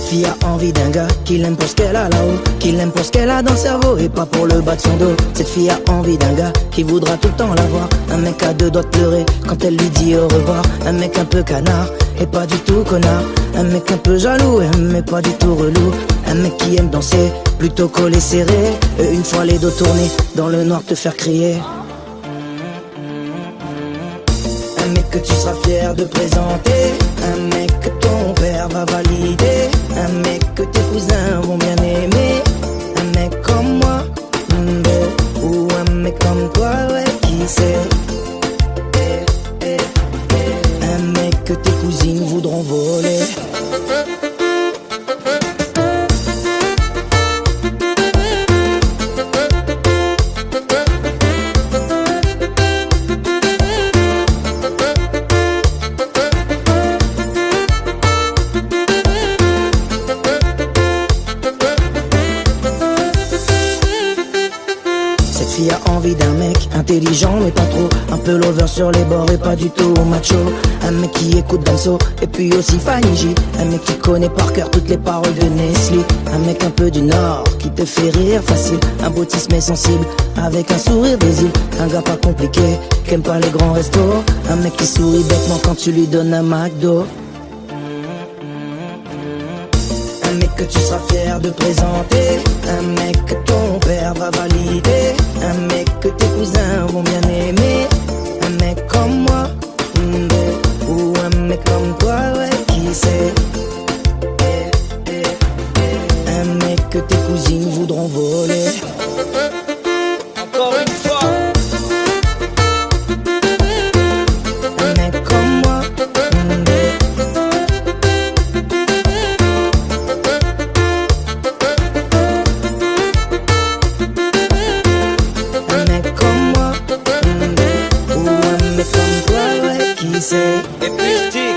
fille a envie d'un gars qui l'aime pour ce qu'elle a là-haut, qui l'aime pour ce qu'elle a dans le cerveau et pas pour le bas de son dos. Cette fille a envie d'un gars qui voudra tout le temps la voir. Un mec à deux doigts de pleurer quand elle lui dit au revoir. Un mec un peu canard et pas du tout connard. Un mec un peu jaloux mais pas du tout relou. Un mec qui aime danser, plutôt collé serré, et une fois les dos tournés, dans le noir te faire crier. Un mec que tu seras fier de présenter. Un mec que ton père va valider. Un mec que tes cousins vont bien aimer. Un mec comme moi, ou un mec comme toi, ouais, qui sait. Un mec que tes cousines voudront voler. Qui a envie d'un mec intelligent mais pas trop, un peu lover sur les bords et pas du tout macho. Un mec qui écoute Damso et puis aussi Fanny J. Un mec qui connaît par cœur toutes les paroles de Nestlé. Un mec un peu du Nord qui te fait rire facile, un boutis mais sensible avec un sourire des îles. Un gars pas compliqué qui aime pas les grands restos. Un mec qui sourit bêtement quand tu lui donnes un McDo. Un mec que tu seras fier de présenter. Un mec que ton père va valider. Un mec que tes cousins vont bien aimer. Un mec comme moi, ou un mec comme toi, ouais, qui sait. Un mec que tes cousines voudront voler. Encore une fois. Un mec comme moi, Et puis